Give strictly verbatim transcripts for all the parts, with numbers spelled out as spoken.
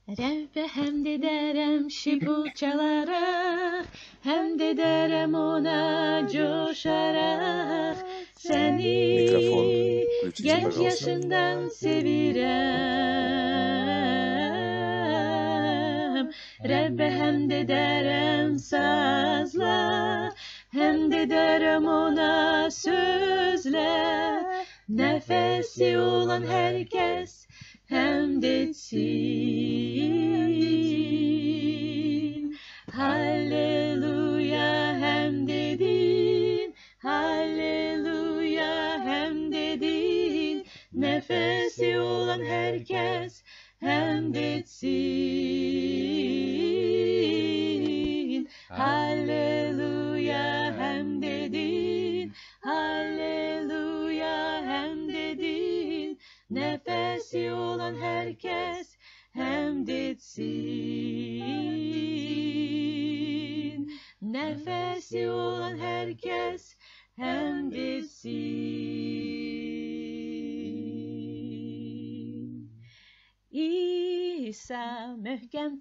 Rabbe hamd ederim şibul çalarak, hamd ederim ona coşarak. Seni Mikrofon Bluetooth'ta genç kalsın. yaşından sevirem. Rabbe hamd ederim sazla, hamd ederim ona sözle. Nefesi olan herkes hamd etsin. Halleluya hamd edin, halleluya hamd edin. Nefesi olan herkes hamd etsin. Halleluya hamd edin, halleluya hamd edin. Nefesi olan herkes hamd etsin. Nefesi olan herkes hamd etsin. İsa möhkem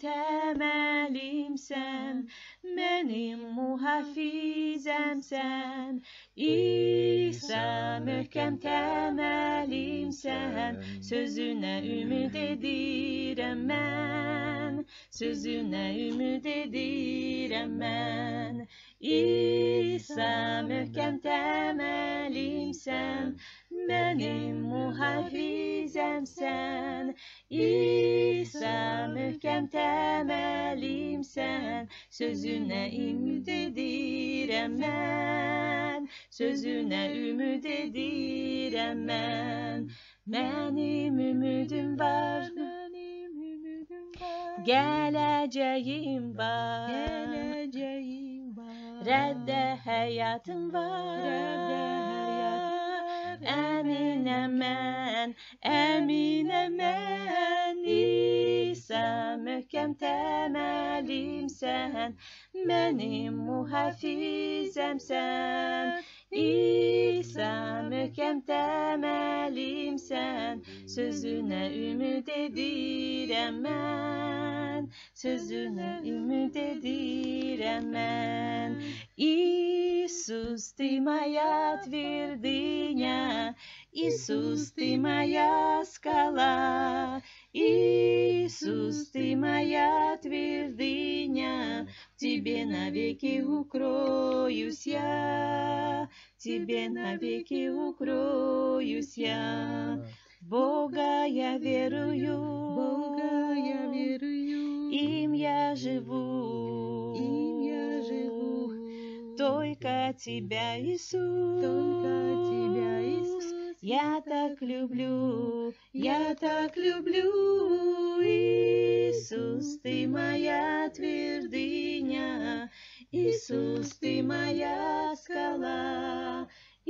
temelimsen, benim muhafizemsen. İsa möhkem temelimsen, sözüne ümit edirem ben, sözüne ümit edirem ben. İsa möhkem temelimsen, benim muhafizemsen. İsa möhkem temelimsen, sözüne ümit edirem ben, sözüne ümit edirem ben. Benim ümidim var, benim ümidim var. Geleceğim var, geleceğim var. Redde hayatım var, redde hayatım var. Eminem ben, eminem ben. İsa möhkem temelimsen, benim muhafizemsen. İsa möhkem temelimsen, sözüne ümit edirem ben, sözüne ümit edirem ben. İsus tim hayat verdiğine, İsus tim moja skala. İsus tim hayat verdiğine, в Тебе навеки укроюсь я, в Тебе навеки укроюсь я. В Бога я верую, Бога я верую, им я живу, им я живу. Только Тебя, Иисус, только Тебя, Иисус. Я так люблю, я так люблю. Иисус, Ты моя твердыня, Иисус, Ты моя скала.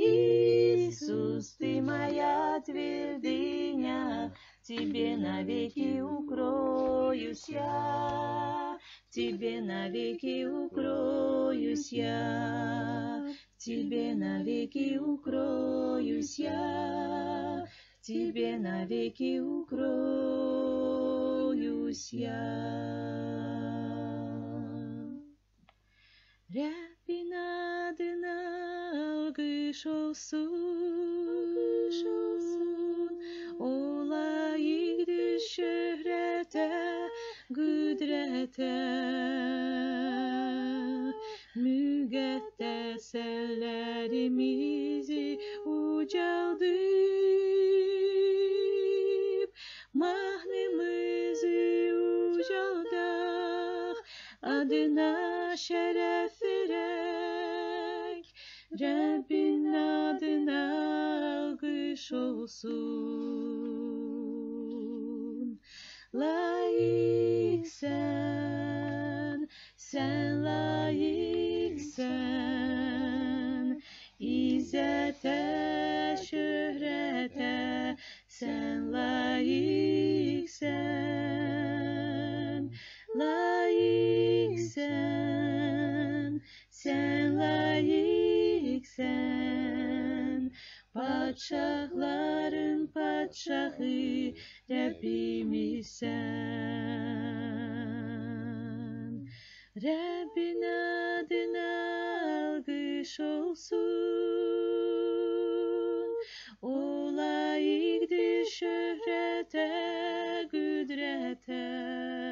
Иисус, Ты моя твердыня, в Тебе навеки укроюсь я, в Тебе навеки укроюсь я, в Тебе навеки укроюсь я, в Тебе навеки укроюсь я. Rabbin adına alkış olsun, alkış olsun. O layıktır şöhrete, kudrete. Müqəddəs əllərimizi ucaldıb, mahnımızı ucaldaq, adına şərəf verək. Rəbbin adına alqış olsun. Layiqsən, sən layiqsən, İzzətə, şöhrətə, sən layiqsən, layiqsən, sən layiqsən. Padşahların padşahı Rəbbimiz sən. Rabbin adına alkış olsun. O layıktır şöhrete, kudrete.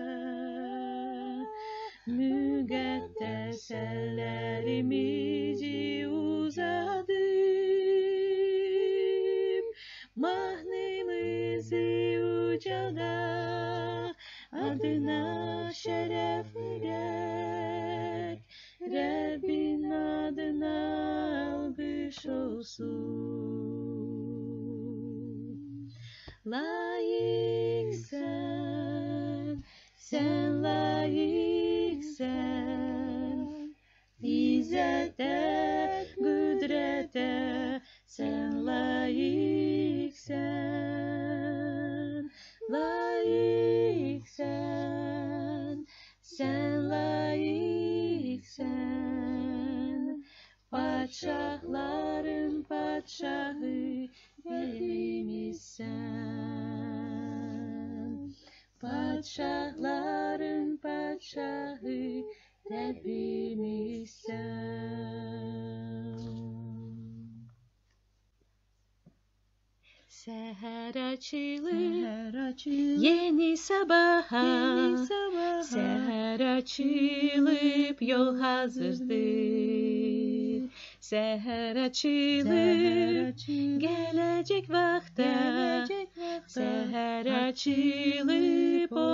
Müqəddəs əllərimizi uzadıb, mahnımızı ucalda, adına şərəf verək, Rəbbin adına alqış olsun. Layiqsən, sən layiqsən, İzzətə, qüdrətə, sən layiqsən, layiqsən, sən layiqsən, padşahların padşahı Rəbbimizsən, padşahların padşahı Rəbbimizsən. Səhər açılır, yeni sabaha, səhər açılıb yol hazırdır. Səhər açılıb gələcək vaxta, səhər açılıb o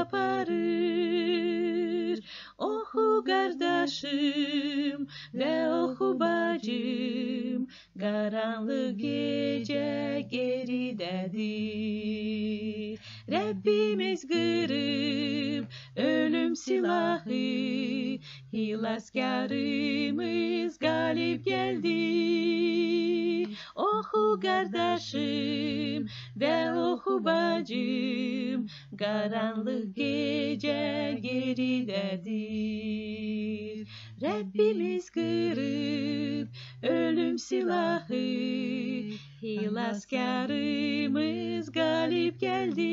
aparır. Oxu qardaşım və oxu bacım, qaranlıq gecə geridədir. Rəbbimiz qırıb ölüm silahı, hilaskarımız qalib gəldi. Oxu qardaşım və oxu bacım, qaranlıq gecə geridədir. Rəbbimiz qırıb ölüm silahı, hilaskarımız qalib gəldi.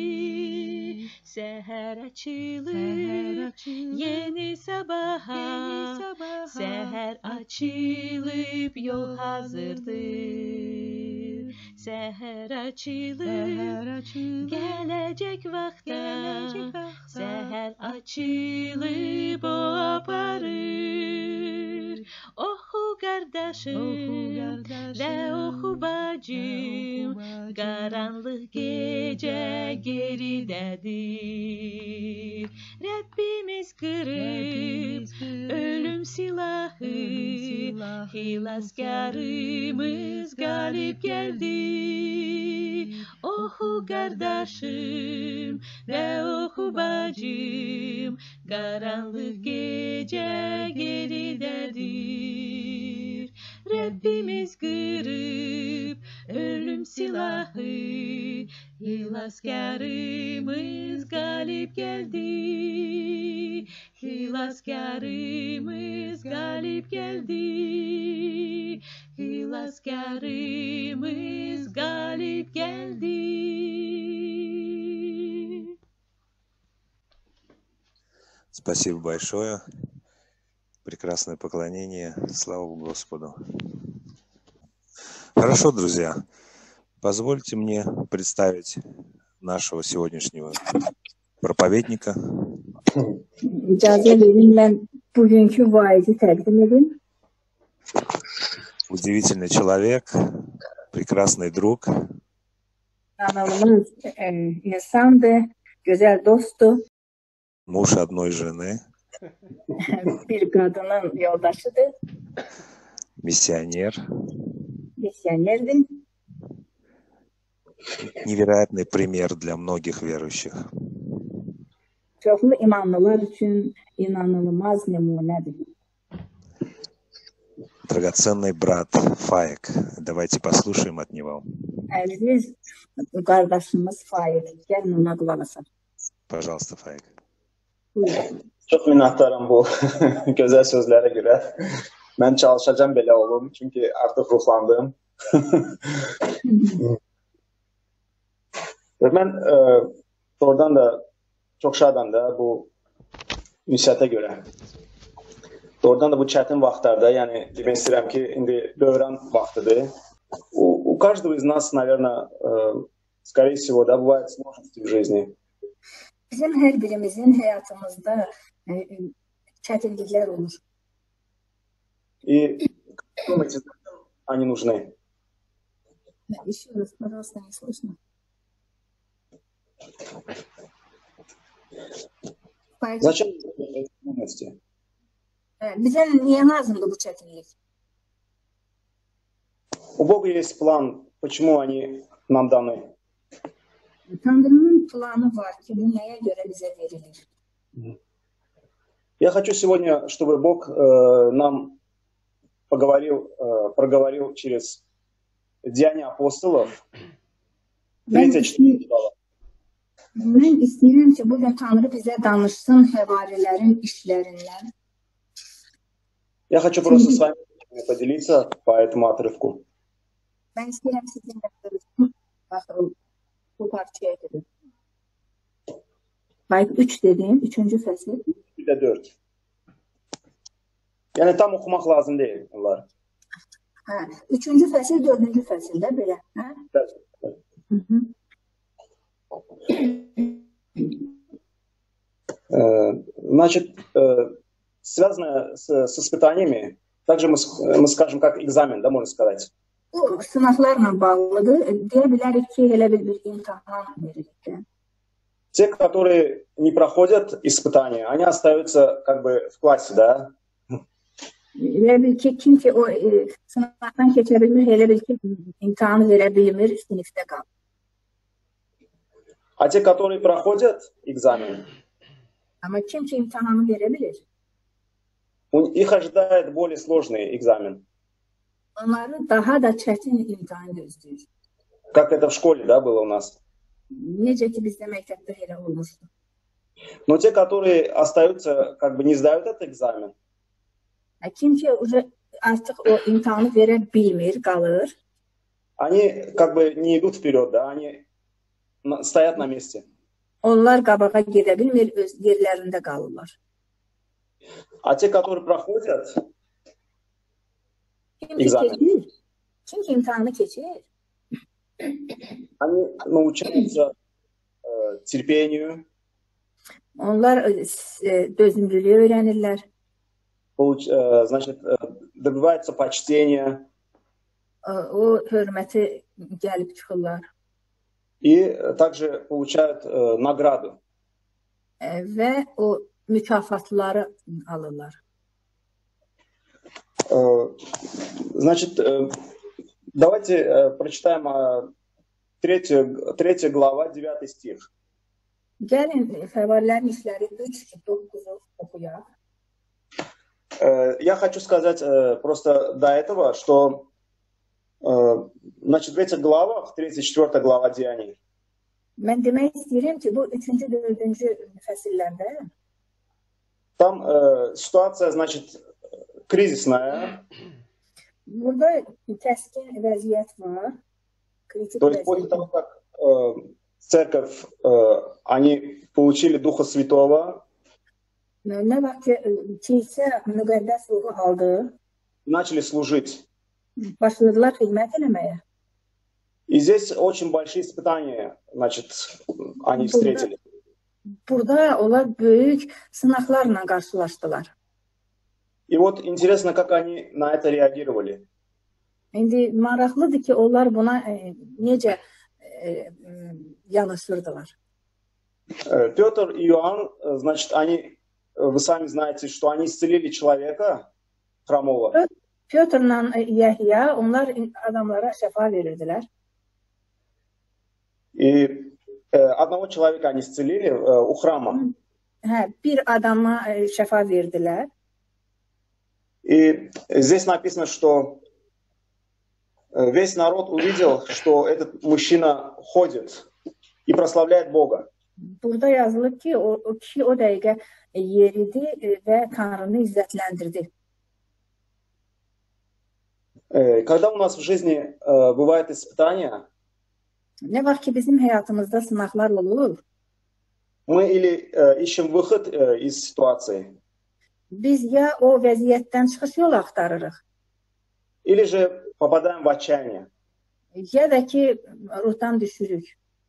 Səhər açılır, yeni sabaha, səhər açılıb yol hazırdır. Səhər açılır, gələcək vaxta, səhər açılıb o aparır. Oxu qardaşım və oxu bacım, qaranlıq gecə geridədir. Rəbbimiz qırıb ölüm silahı, hilaskarımız qalib gəldi. Oxu qardaşım və oxu bacım, qaranlıq gecə geridədir. Rəbbimiz qırıb ölüm silahı, hilaskarımız qalib gəldi. Hilaskarımız qalib gəldi. Hilaskarımız qalib gəldi. Спасибо большое. Прекрасное поклонение. Слава Господу. Хорошо, друзья. Позвольте мне представить нашего сегодняшнего проповедника. İcazə verin, mən bugünkü vaizi təqdim edin. Удивительный человек, прекрасный друг. İnanılmaz e, insandır, gözəl dostdur. Муж одной жены. Bir kadının yoldaşıdır. Миссионер. Misyonerdir. Невероятный пример для многих верующих. Çoxlu imanlılar üçün inanılmaz nümunədir. Драгоценный брат Фаик. Давайте послушаем от него. Əziz qardaşımız Faik, gəlin ona qulaq asaq. Пожалуйста, Фаик. Buyurun. Çok minnətdaram bu gözəl sözlərə görə. Mən çalışacağım belə olum, çünki artıq ruhlandım. Mən e, oradan da çok şadam da bu ünsiyyətə görə. Doğrudan da bu çətin vaxtlarda, yəni demək istəyirəm ki, indi dövran vaxtıdır. У, у каждого из нас, наверное, э, скорее всего, да, бывают сложности в жизни. Bizim hər birimizin həyatımızda e, e, çətinliklər olur. И как думаете, зачем они нужны? Еще раз, пожалуйста, не слышно. Зачем эти трудности? Bizə niyə lazımdır bu çətinlik? У Бога есть план, почему они нам dаны. Tanrının planı var ki, bu nəyə görə bizə verilir? Я хочу сегодня, чтобы Бог э, нам поговорил, э, проговорил через Деяния апостолов. Mən istəyirəm, mən istəyirəm ki, bugün Tanrı bizə danışsın həvarilərin işlərindən. Я хочу просто с вами поделиться по этому отрывку. Mən istəyirəm sizinlə görüşüm. Baxın, bu parçaya gedir. Bayt üç dediğim, üçüncü fəsil. Bir de dört. Yani tam okumak lazım değil bunlar. Ha, üçüncü fəsil, dördüncü fəsildə belə. Ha? Evet. Hı -hı. Значит, связано с, с испытаниями, также мы, мы скажем, как экзамен, да, можно сказать. Bu sınavlarla bağlıdır. Deyə bilərik ki, elə bir bir imtahan verilir. Те, которые не proходят испытания, они остаются как бы в классе, да? Elə bil ki, kim ki o e, sınavdan keçə bilmir, elə bil ki, imtahanı verə bilmir, sinifdə qalır. А те, которые проходят экзамен, Amma kim ki imtahanı verə bilir, их ожидает более сложный экзамен. onları daha da çətin imtahan gözləyir. Как это в школе, да, было у нас. Necə ki, bizdə məktəbdə elə olmuşdu. Но те, которые остаются, как бы не сдают этот экзамен, Kim ki artıq o imtahanı verə bilmir, qalır. они как бы не идут вперед, да, они стоят на месте. Onlar qabağa gedə bilmir, öz yerlərində qalırlar. А те, которые проходят Kim ki экзамен, keçir, kim ki imtahanı keçir, они научаются э, терпению, onlar e, dözümlülüyü öyrənirlər. получ, э, значит, э, добиваются почтения O hörməti gəlib çıxırlar. и также получают э, награду. Və o mükafatları alırlar. Э, значит, э, давайте э, прочитаем э, третью, третья глава, девятый стих. Gəlin, Həvarilərin işləri üç doqquz oxuyaq. Э, я хочу сказать э, просто до этого, что э, значит, в этих главах, третья, четвёртая глава Деяний, Mən demək istəyirəm ki, bu üçüncü, dördüncü fəsillərdə там э, ситуация, значит, кризисная. burada kəskin vəziyyət var. Kritik То есть после vəziyyət. того, как э, церковь, э, они получили Духа Святого, Nə vaxt ki, kilsə müqəddəs ruhu aldı, начали служить. başladılar xidmət eləməyə. И здесь очень большие испытания, значит, они встретили. Burada onlar böyük sınaqlarla qarşılaşdılar. И вот интересно, как они на это реагировали. İndi maraqlıdır ki, onlar buna e, necə e, yanaşırdılar. Э, Петр и Иоанн, э, значит, они, э, вы сами знаете, что они исцелили человека хромого. Pyotrla Yəhya, onlar adamlara şəfa verirdilər. И э, одного человека они исцелили э, у храма. Hə, bir adama e, şəfa verdilər. И здесь написано, что э, весь народ увидел, что этот мужчина ходит и прославляет Бога. Burada yazılıb ki, o, o kişi o dəqiqə yeridi və Tanrını izzətləndirdi. Э, Когда у нас в жизни э, бывают испытания, Nə vaxt ki, bizim həyatımızda sınaqlar olur, мы или э, ищем выход э, из ситуации, Biz ya o vəziyyətdən çıxış yolu axtarırıq, или же попадаем в отчаяние. ya da ki ruhdan düşürük.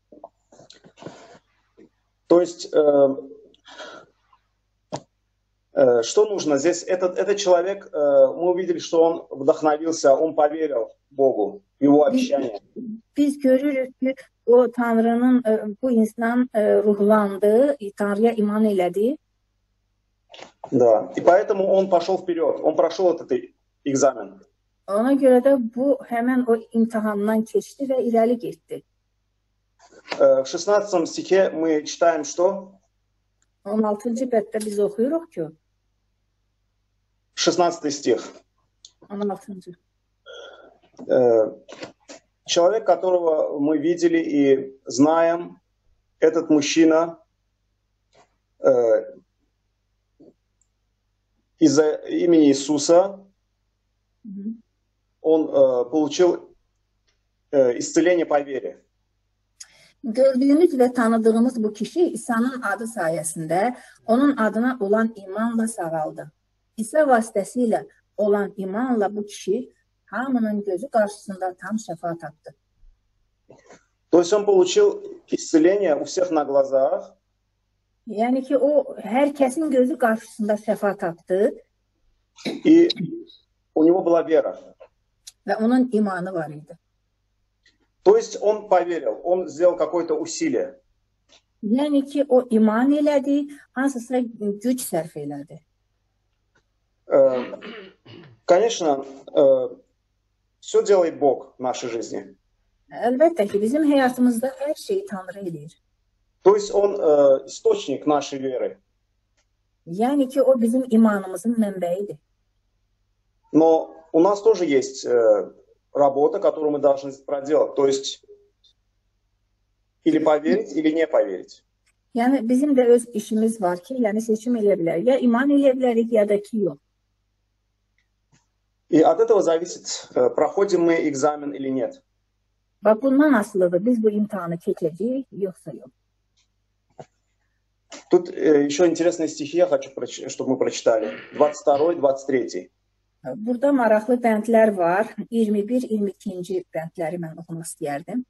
То есть, э, э, что нужно здесь? Этот, этот человек, э, мы увидели, что он вдохновился, он поверил Богу, в его обещание. Biz görürük ki o Tanrının, e, bu insan e, ruhlandı, Tanrıya iman elədi. Да. И поэтому он пошел вперед, он прошел этот экзамен. Ona görə də bu həmən o imtahandan keçdi və irəli getdi. Э, В шестнадцатом стихе мы читаем, что? on altıncı bəddə biz oxuyuruq ki, шестнадцатый стих. on altıncı. Э, Человек, которого мы видели и знаем, этот мужчина э, из-за имени Иисуса, он э, получил э, исцеление по вере. Gördüyümüz və tanıdığımız bu kişi İsa'nın adı sayəsində onun adına olan imanla sağaldı. İsa vasitəsilə olan imanla bu kişi hamının gözü qarşısında tam şəfa tapdı. То есть он получил исцеление у всех на глазах. Yəni ki, o hər kəsin gözü qarşısında şəfa tapdı И у него была вера. və onun imanı var idi. То есть он поверил, он сделал какое-то усилие. Yəni ki, o iman elədi, hansısa güc sərf elədi. Э, Конечно, э, все делает Бог в нашей жизни. Əlbəttə ki, bizim həyatımızda hər şeyi Tanrı eləyir. То есть он э, источник нашей веры. Yəni ki, o bizim imanımızın mənbəyidir. Но у нас тоже есть э, работа, которую мы должны проделать. То есть или поверить, или не поверить. Yəni bizim də öz işimiz var ki, yəni seçim eləyə bilərik. Ya iman eləyə bilərik, ya da ki yox. И от этого зависит, э, проходим мы экзамен или нет. Bax, bundan asılıdır. Biz bu imtahanı keçəcəyik, yoxsa yox. Тут э, еще интересные стихи я хочу, проч- чтобы мы прочитали. двадцать второй, двадцать третий. Burada maraqlı bəndlər var. iyirmi bir iyirmi ikinci bəndləri mən oxumaq istəyərdim.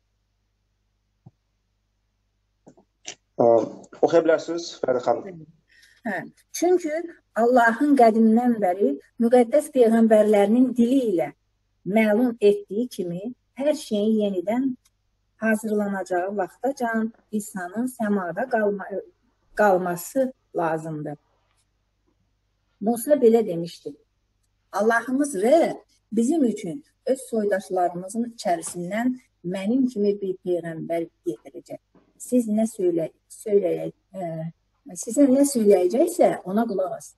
Э, Oxuya bilərsiniz, Fərid xanım. Hə. Çünki Allahın qədimdən bəri müqəddəs peyğəmbərlərinin dili ilə məlum etdiyi kimi hər şeyin yenidən hazırlanacağı vaxtacan İsa'nın səmada qalma, qalması lazımdır. Musa belə demişdi. Allahımız Rəbb bizim üçün öz soydaşlarımızın içərisindən mənim kimi bir peyğəmbər yetirəcək. Siz nə söylə, söyləyək, e, sizə nə söyləyəcəksə ona qulaq asın.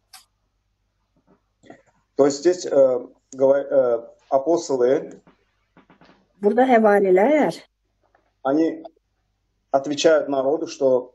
То есть здесь э, говор- э, апостолы, Burada həvarilər они отвечают народу, что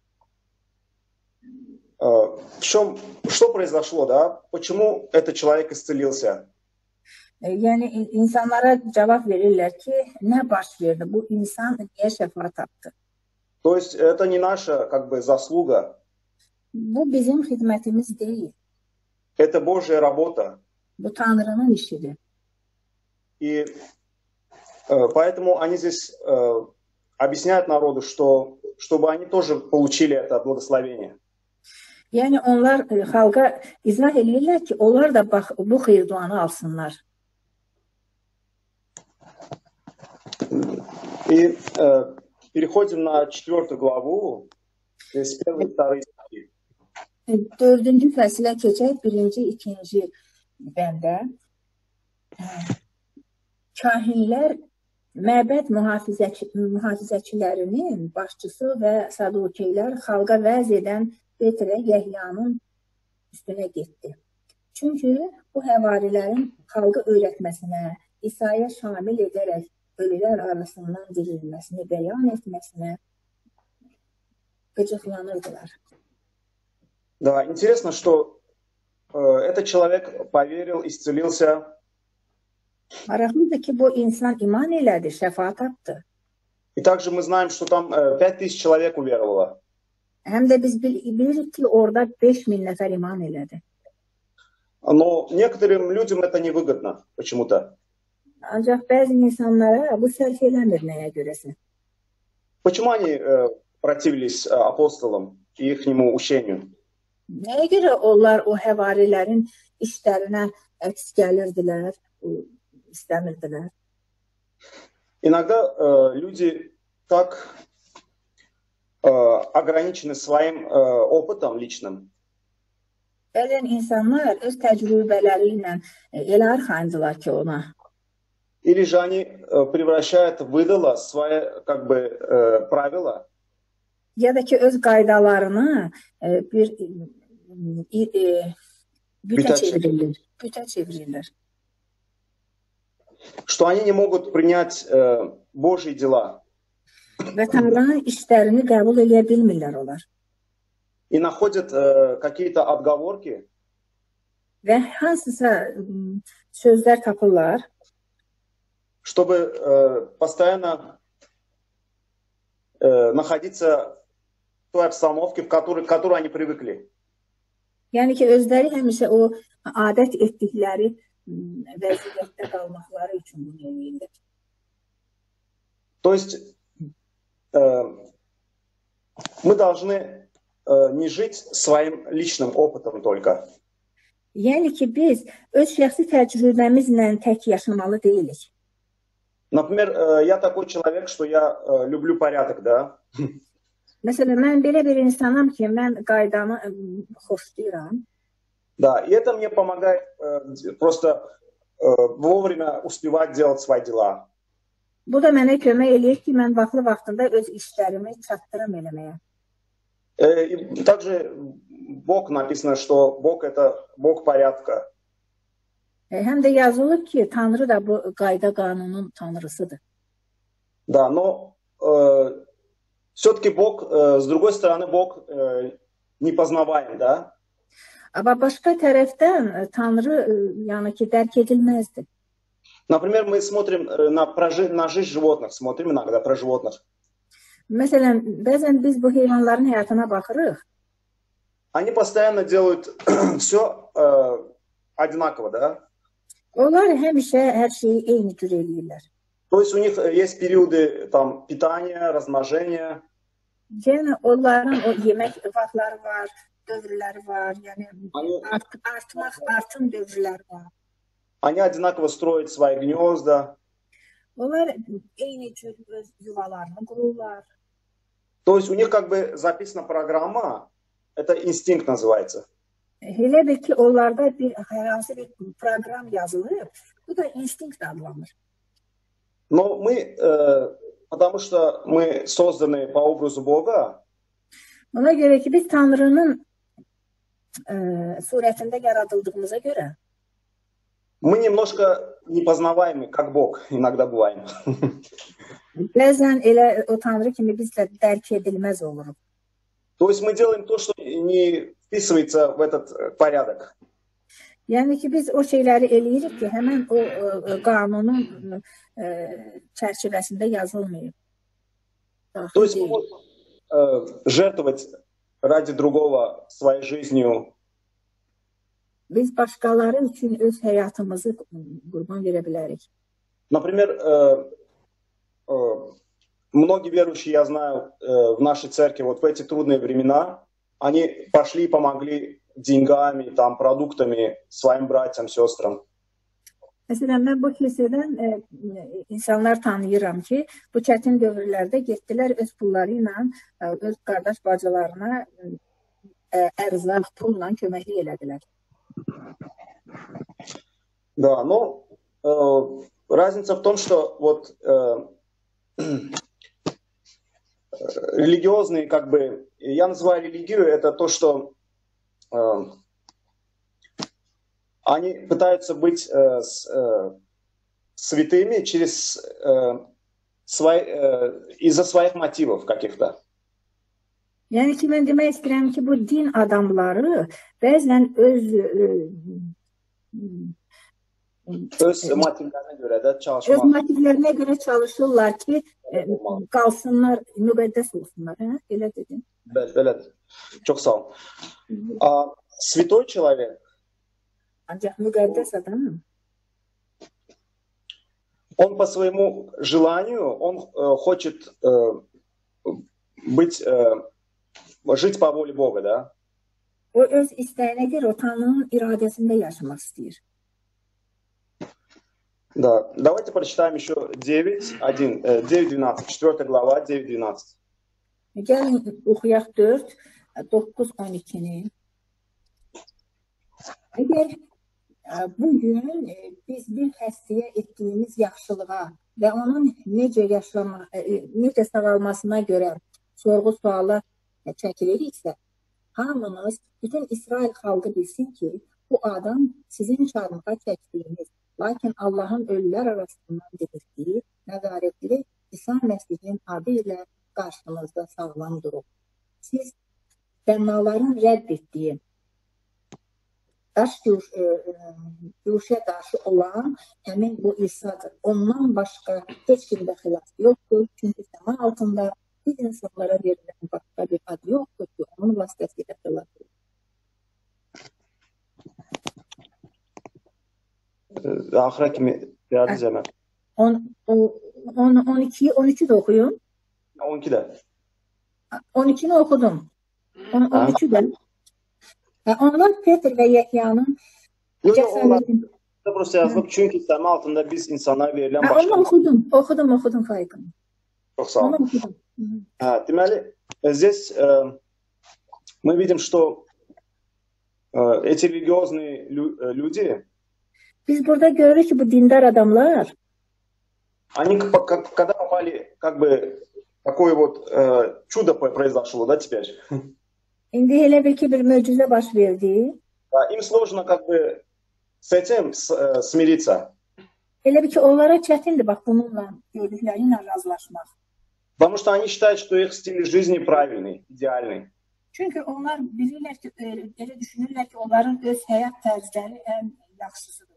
э, в чем, что произошло, да? Почему этот человек исцелился? e, yəni in- insanlara cavab verirlər ki, nə baş verdi? Bu insan niyə şəfa tapdı? То есть это не наша как бы заслуга, Bu bizim xidmətimiz deyil. это Божья работа. Bu Tanrının işidir. И э, поэтому они здесь э, объясняют народу, что чтобы они тоже получили это благословение. Yəni onlar e, xalqa izah edirlər ki, onlar da bax bu xeyir-duanı alsınlar. И э, переходим на четвертую главу, здесь первые и вторые стихи. E, Dördüncü fəsilə keçək, birinci, ikinci bəndə. E, Kahinlər məbəd mühafizəçi, mühafizəçilərinin başçısı və sadukeylər xalqa vəz edən Petrə Yəhyanın üstünə getdi. Çünki bu həvarilərin xalqı öyrətməsinə, İsa'ya şamil edərək ölülər arasından dirilməsini bəyan etməsinə qıcıqlanırdılar. Да, интересно, что э, этот человек поверил, исцелился. Maraqlıdır ki, bu insan iman elədi, şəfa tapdı. И также мы знаем, что там э, пять тысяч человек уверовало. Həm də biz bil bilirik ki, orada beş min nəfər iman elədi. Но некоторым людям это невыгодно почему-то. Ancaq bəzi insanlara bu sərf eləmir nəyə görəsə. Почему они э, противились э, апостолам и ихнему учению? Nəyə görə onlar o həvarilərin işlərinə əks gəlirdilər, istəmirdilər? Иногда э, люди так э, ограничены своим э, опытом личным. Bəzən insanlar öz təcrübələri ilə elə arxayındılar ki ona. Или же они э, превращают в идола свои как бы э, правила. Ya da ki öz qaydalarını e, bir e, e, bütə Bütə çevirirlər. Bütə çevirirlər. Что они не могут принять э, Божьи дела. Və Tanrının işlərini qəbul edə bilmirlər onlar. И находят э, какие-то отговорки, Və hansısa sözlər tapırlar, чтобы э, постоянно э, находиться в той обстановке, в которой, к которой они привыкли. yəni ki, özləri həmişə o adət etdikləri vəziyyətdə qalmaqları üçün bunu edirlər. То есть э, мы должны э, не жить своим личным опытом только. Yəni ki, biz öz şəxsi təcrübəmizlə tək yaşamalı deyilik. Например, э, я такой человек, что я э, люблю порядок, да? Məsələn, mən belə bir insanam ki, mən qaydanı xoşlayıram. Да, и это мне помогает э, просто э, вовремя успевать делать свои дела. Bu da mənə kömək eləyir ki, mən vaxtlı vaxtında öz işlərimi çatdıram eləməyə. Э, и также Бог написано, что Бог это Бог порядка. Həm də yazılır ki, Tanrı da bu qayda qanunun tanrısıdır. Да, но э, все-таки Бог, э, с другой стороны, Бог э, непознаваем, да? Amma başqa tərəfdən Tanrı yəni ki, dərk edilməzdir. Например, мы смотрим на, прожи... на жизнь животных, смотрим иногда про животных. Məsələn, bəzən biz bu heyvanların həyatına baxırıq. Они постоянно делают все э, одинаково, да? Onlar həmişə hər şeyi eyni cür eləyirlər. То есть у них есть периоды там питания, размножения. Yəni onların o yemək vaxtları var, dövrləri var, yəni art artmaq, artım dövrləri var. Они одинаково строят свои гнезда. Onlar eyni cür öz yuvalarını qururlar. То есть у них как бы записана программа, это инстинкт называется. Elə bir ki, onlarda bir hansı bir proqram yazılır, bu da instinkt adlanır. Но мы, э, потому что мы созданы по образу Бога, Ona görə ki, biz Tanrının e, surətində yaradıldığımıza görə мы немножко непознаваемы, как Бог иногда бываем. bəzən elə o Tanrı kimi biz də dərk edilməz oluruq. То есть мы делаем то, что не вписывается в этот порядок. Yəni ki, biz o şeyləri eləyirik ki, həmən o, o qanunun e, çərçivəsində yazılmayıb. То есть мы можем э, жертвовать ради другого своей жизнью. Biz başqaları üçün öz həyatımızı qurban verə bilərik. Например, э, э, многие верующие, я знаю, э, в нашей церкви вот в эти трудные времена, они пошли и помогли деньгами, там, продуктами своим братьям, сестрам. Məsələn, mən bu kilsədən e, insanlar tanıyıram ki, bu çətin dövrlərdə getdilər öz pulları ilə e, öz qardaş bacılarına e, ərzaq, pulla köməklik elədilər. Да, но э, разница в том, что вот э, религиозные, как бы, я называю религию, это то, что э, они пытаются быть э, с, э, святыми через э, свои, э, из-за своих мотивов каких-то. Yəni ki, mən demək istəyirəm ki, bu din adamları bəzən öz e, öz motivlərinə görə də öz çalışmaq. motivlərinə görə çalışırlar ki, e, qalsınlar, müqəddəs olsunlar, hə? Elə dedin. Belədir. Çox sağ olun. А, святой человек. Ancaq müqəddəs adam Он по своему желанию, он э, хочет э, быть, э, жить по воле Бога, да? o öz istəyinə görə o Tanrının iradəsində yaşamaq istəyir. Да. Давайте прочитаем еще девять, один, э, девять двенадцать, четвёртая глава, девять двенадцать. Gəlin oxuyaq dörd, doqquz on ikini. Əgər bugün biz bir xəstəyə etdiyimiz yaxşılığa və onun necə yaşama, necə sağalmasına görə sorğu-suala çəkiliriksə, hamınız, bütün İsrail xalqı bilsin ki, bu adam sizin çarmıxa çəkdiyiniz, lakin Allahın ölülər arasından dirildiyi, nəzarətli İsa Məsihin adı ilə qarşınızda sağlam durub. Siz bənnaların rədd etdiyi, daş yürüşə qarşı olan həmin bu İsa'dır. Ondan başqa heç kimdə xilas yoxdur. Çünki səma altında biz insanlara verilən başqa bir ad yoxdur ki, onun vasitəsilə xilas olur. Axıra kimi yardım cəmət. on iki, on üçü də oxuyun. on iki də. on ikini oxudum. on üçü də. Onlar Petr və Yəhyanın cəsarətini burası yazılıb, çünki səma altında biz insanlara verilən başqa... Onu oxudum, oxudum, oxudum Faiqım. Çox sağ olun. Deməli, здесь мы видим, что эти религиозные люди... Biz burada görürük ki, bu dindar adamlar они когда попали, как бы, такое вот чудо произошло, да, теперь? İndi elə bir ki, bir möcüzə baş verdi. Им sложно, как бы, с этим смириться. Elə bir ki, onlara çətindir, bax, bununla, gördükləri ilə razılaşmaq. Потому что они считают, что их стиль жизни правильный, идеальный. Çünki onlar bilirlər ki, elə düşünürlər ki, onların öz həyat tərzləri ən yaxşısıdır.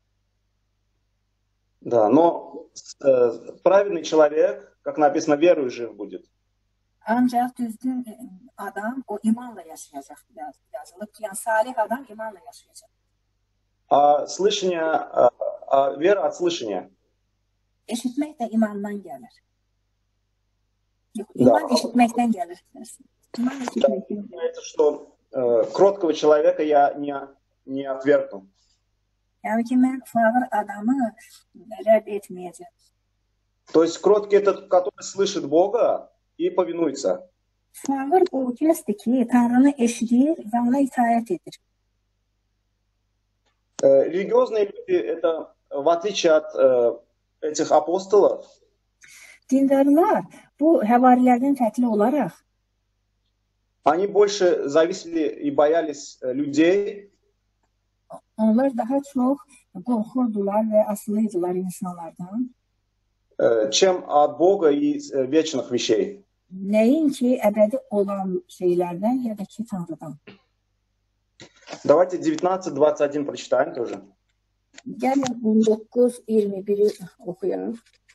Да, но э, праведный человек, как написано, верою жив будет. Ancaq düzgün adam o imanla yaşayacaq, yazılıb ki, yəni salih adam imanla yaşayacaq. А слышание, а, а вера от слышания. Eşitmək də imandan gəlir. Yox, iman да. eşitməkdən gəlir. İman eşitməkdən gəlir. Это что э, кроткого человека я не, не отвергну. Yəni ki, mən fağır adamı rədd etməyəcəm. То есть кроткий этот, который слышит Бога и повинуется. Fağır o kəsdir ki, Tanrını eşidir və ona itaət edir. Э, религиозные люди, это в отличие от э, этих апостолов, Dindarlar bu həvarilərdən fərqli olaraq они больше зависели и боялись э, людей, onlar daha çox qorxurdular və asılıydılar insanlardan. э, чем от Бога и э, вечных вещей. Nəinki əbədi olan şeylərdən ya da ki Tanrıdan. Давайте девятнадцать двадцать один прочитаем тоже. Gəlin on doqquz iyirmi biri oxuyaq.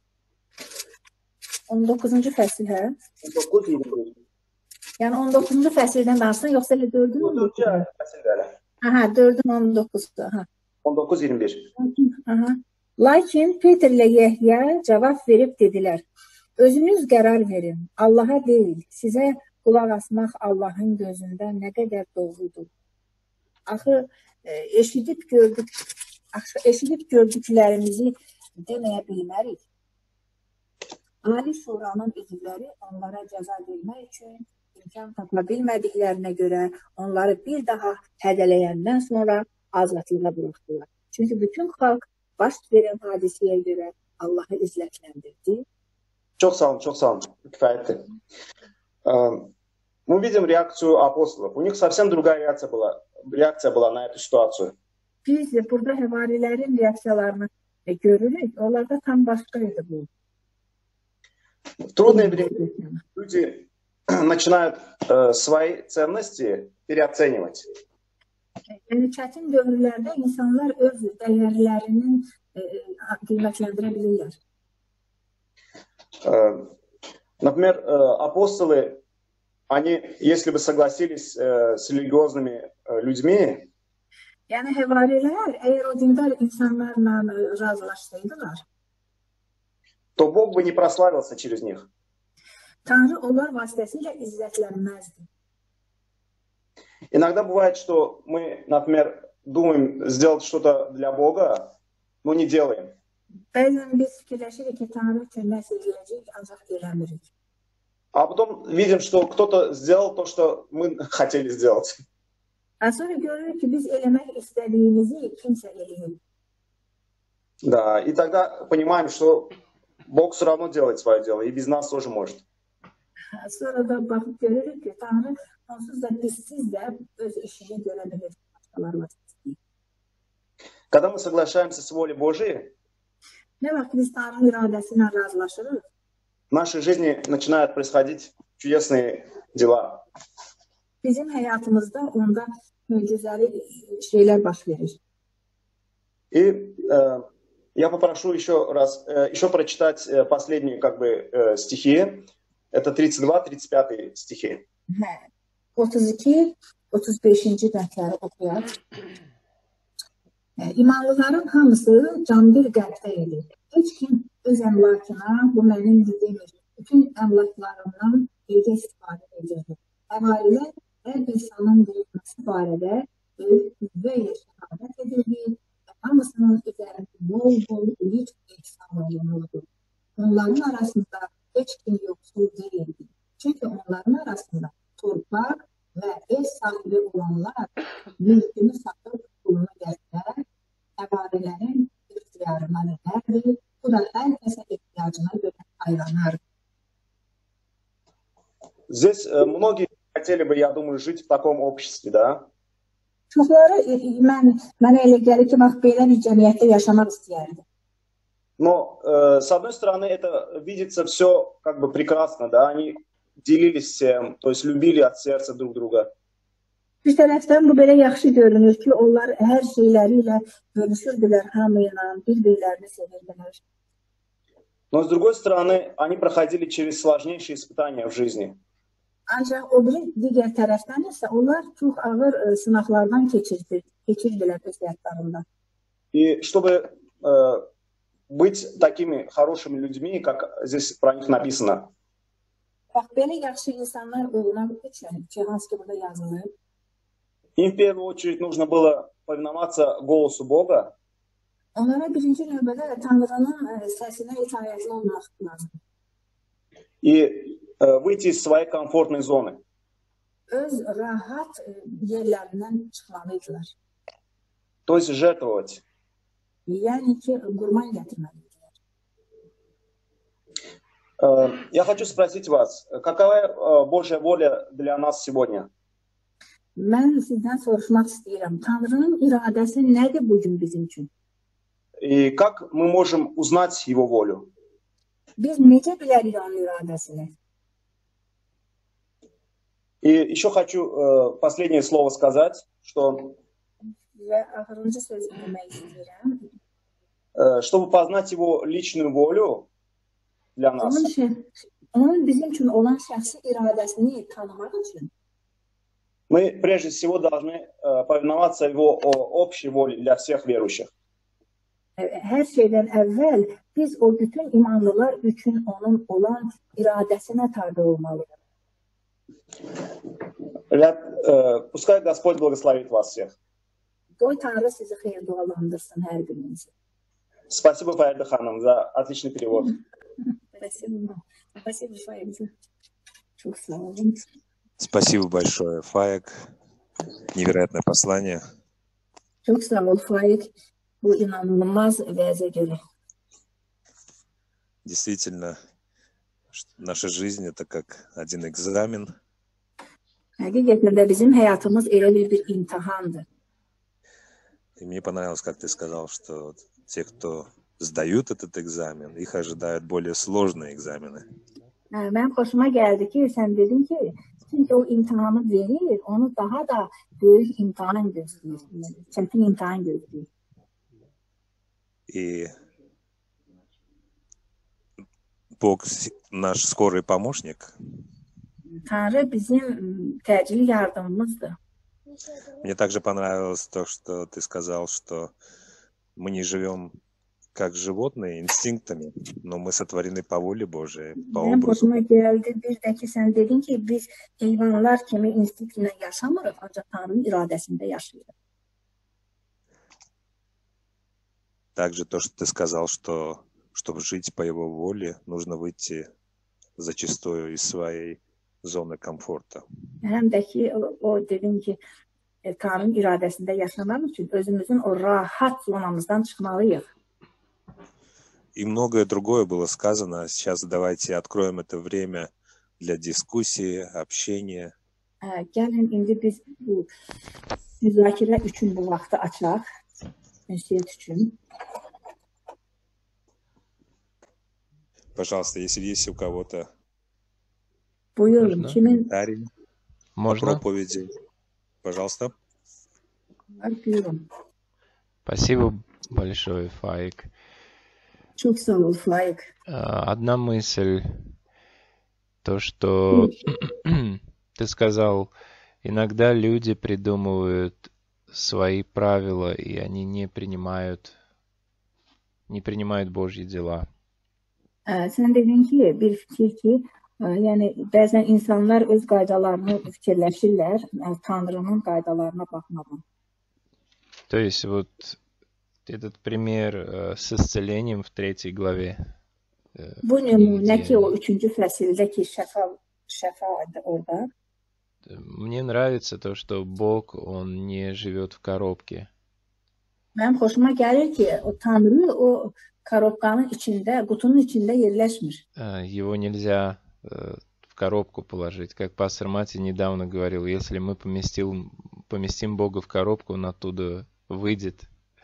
on doqquzuncu fəsil, hə? dokuz yirmi bir. Yəni on doqquzuncu fəsildən danışsan, yoxsa elə dördün on doqquz? Aha, dördün on doqquzda, ha. on dokuz yirmi bir. Aha. Lakin Petr ilə Yəhya cavab verib dedilər: Özünüz qərar verin, Allaha deyil, sizə qulaq asmaq Allahın gözündə nə qədər doğrudur. Axı eşidib gördük, axı eşidib gördüklərimizi deməyə bilmərik. Ali Şuranın üzvləri onlara cəza vermək üçün imkan tapa bilmədiklərinə görə onları bir daha hədələyəndən sonra azadlığa buraxdılar. Çünki bütün xalq baş verən hadisəyə görə Allahı izlətləndirdi. Çok sağ olun, çok sağ olun. Кифаятты. Мы видим реакцию апостолов. У них совсем другая реакция была, реакция была на эту ситуацию. Biz de burada həvarilərin reaksiyalarını görürük. Onlarda tam başqaydı bu. В трудное время люди начинают э, свои ценности переоценивать. Yəni çətin dövrlərdə insanlar öz dəyərlərini e, qiymətləndirə bilirlər. Например, апостолы они, если бы согласились э, с религиозными э, людьми, Yəni həvarilər əgər o dindar insanlarla razılaşsaydılar, то Бог бы не прославился через них. Tanrı onlar vasitəsilə izzətlənməzdi. Иногда бывает, что мы, например, думаем сделать что-то для Бога, но не делаем. Bəzən biz fikirləşirik ki, Tanrı üçün nəsə ediləcək, ancaq eləmirik. А потом видим, что кто-то сделал то, что мы хотели сделать. Sonra görürük ki, biz eləmək istədiyimizi kimsə eləyir. Да, и тогда понимаем, что Бог все равно делает свое дело, и без нас тоже может. Sonra da baxıb görürük ki, Tanrı onsuz da bizsiz də öz işini görə bilir. Когда мы соглашаемся с волей Божией, Nə vaxt biz Tanrının iradəsi ilə razılaşırıq, в нашей жизни начинают происходить чудесные дела. bizim həyatımızda onda möcüzəli şeylər baş verir. И э, я попрошу еще раз, э, еще прочитать э, последние как бы э, стихи. Это тридцать два тридцать пять стихи. Hə, otuz iki otuz beşinci bəndləri oxuyaq. İmanlıların hamısı can bir qəlbdə idi. Heç kim öz əmlakına, bu mənimdir demir. Bütün əmlaklarından birgə istifadə edirdi. Əhalilər hər insanın dirilməsi barədə böyük və şəhadət edirdi. Hamısının üzərində bol-bol ümid ehsan olunurdu. Onların arasında heç kim yoxsul deyildi. Çünki onların arasında torpaq və ev sahibi olanlar mülkünü satıb pulunu gətirər, əvarilərin ixtiyarına verərdi. Bu da hər kəsə ehtiyacına görə haylanardı. Здесь э, многие хотели бы, я думаю, жить в таком обществе, да? Çoxları mən mənə elə gəlir ki, bax belə bir cəmiyyətdə yaşamaq istəyərdi. Но э, с одной стороны это видится все как бы прекрасно, да? Они делились всем, то есть любили от сердца друг друга. Bir tərəfdən bu belə yaxşı görünür ki, onlar hər şeyləri ilə bölüşürdülər hamıyla, bir-birlərini sevirdilər. Но с другой стороны они проходили через сложнейшие испытания в жизни. Ancaq o biri digər tərəfdən isə onlar çox ağır ə, sınaqlardan keçirdi, keçirdilər öz həyatlarında. И чтобы э, быть такими хорошими людьми, как здесь про них написано, Bax, belə yaxşı insanlar olmaq üçün ki, hansı ki burada yazılır, им в первую очередь нужно было повиноваться голосу Бога onlara birinci növbədə Tanrının ə, səsinə itaətli olmaq lazımdır. и э, выйти из своей комфортной зоны. Öz rahat ə, yerlərindən çıxmalıydılar. То есть жертвовать. Yəni ki, qurban gətirməlidirlər. Э, Я хочу спросить вас, какова э, Божья воля для нас сегодня? Mən sizdən soruşmaq istəyirəm, Tanrının iradəsi nədir bugün bizim üçün? И как мы можем узнать Его волю? Biz necə bilərik onun iradəsini? И еще хочу э, последнее слово сказать, что Və axırıncı söz demək istəyirəm. э, чтобы познать Его личную волю для нас, Onun, şey, onun bizim üçün olan şəxsi iradəsini tanımaq üçün мы прежде всего должны э, повиноваться Его о- общей воле для всех верующих. hər şeydən əvvəl biz o bütün imanlılar üçün onun olan iradəsinə tabe olmalıyıq. Ребят, э, Пускай Господь благословит вас всех. Qoy Tanrı sizi xeyir dualandırsın hər birinizi. Спасибо, Фаида Ханом, за отличный перевод. Спасибо. Спасибо, Фаида. Çok sağ olun. Спасибо большое, Фаек. Невероятное послание. Çok sağ ol Faik. Bu inanılmaz vəzə görə. Действительно, ш- наша жизнь это как один экзамен. Həqiqətən də bizim həyatımız elə bir, bir imtahandır. И мне понравилось, как ты сказал, что вот те, кто сдают этот экзамен, их ожидают более сложные экзамены. Hə, Mənim xoşuma gəldi ki, sən dedin ki, çünki o imtahanı verir, onu daha da böyük imtahan gözləyir. Çətin imtahan gözləyir. И Бог с- наш скорый помощник, Tanrı bizim təcili yardımımızdır. Мне также понравилось то, что ты сказал, что мы не живем как животные, инстинктами, но мы sotvoreны по воле Божией, по Mənim образу. xoşuma gəldi bir də ki, sən dedin ki, biz heyvanlar kimi instinktlə yaşamırıq, ancaq Tanrının iradəsində yaşayırıq. Также то, что ты сказал, что чтобы жить по его воле, нужно выйти зачастую из своей zonu komforta. Həm də ki, o, o dedin ki, e, Tanrının iradəsində yaşamaq üçün özümüzün o rahat zonamızdan çıxmalıyıq. И многое другое было сказано. Сейчас давайте откроем это время для дискуссии, общения. Ə, gəlin indi biz bu müzakirə üçün bu vaxtı açaq. Ünsiyyət üçün. Пожалуйста, если есть у кого-то Buyurun, Можно? kimin комментарий по Можно? проповеди, пожалуйста. var, buyurun. Спасибо большое, Фаик. Çox sağ ol, Faik. А, Одна мысль, то, что ты сказал, иногда люди придумывают свои правила, и они не принимают, не принимают Божьи дела. Ə, sən dedin ki, bir fikir ki, ə, yəni bəzən insanlar öz qaydalarını fikirləşirlər, ə, Tanrının qaydalarına baxmadan. То есть вот этот пример э, с исцелением в tretьей главе. э, Bu в книге nümunə ki, o Деяний. üçüncü fəsildə ki, şəfa şəfa idi orada. Мне нравится то, что Бог, Он не живет в коробке. Mənim xoşuma gəlir ki, o Tanrı o korobkanın içində, qutunun içində yerləşmir. Э, Его nельзя э, в коробку положить. Как пастор Мати недавно говорил, если мы поместил, поместим Бога в коробку, Он оттуда выйдет.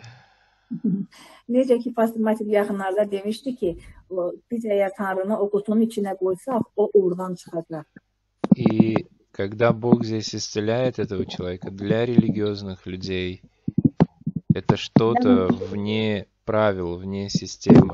Necə ki, Pastor Matib yaxınlarda demişdi ki, o, biz əgər Tanrını o qutunun içinə qoysaq, o oradan çıxacaq. И когда Бог здесь исцеляет этого человека, для религиозных людей это что-то вне правил, вне системы.